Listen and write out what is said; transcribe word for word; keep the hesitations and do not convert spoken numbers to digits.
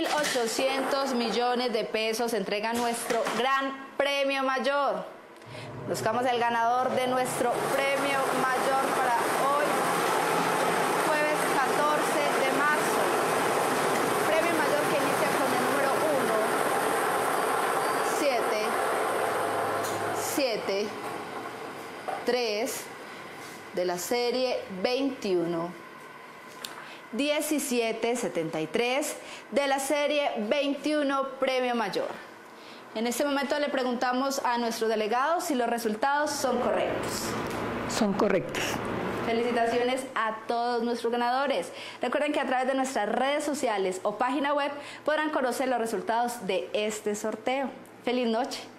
ochocientos millones de pesos se entrega nuestro gran premio mayor. Buscamos el ganador de nuestro premio mayor para hoy, jueves catorce de marzo. Premio mayor que inicia con el número uno, siete, siete, tres de la serie veintiuno. diecisiete setenta y tres de la serie veintiuno premio mayor. En este momento le preguntamos a nuestro delegado si los resultados son correctos. Son correctos. Felicitaciones a todos nuestros ganadores. Recuerden que a través de nuestras redes sociales o página web podrán conocer los resultados de este sorteo. ¡Feliz noche!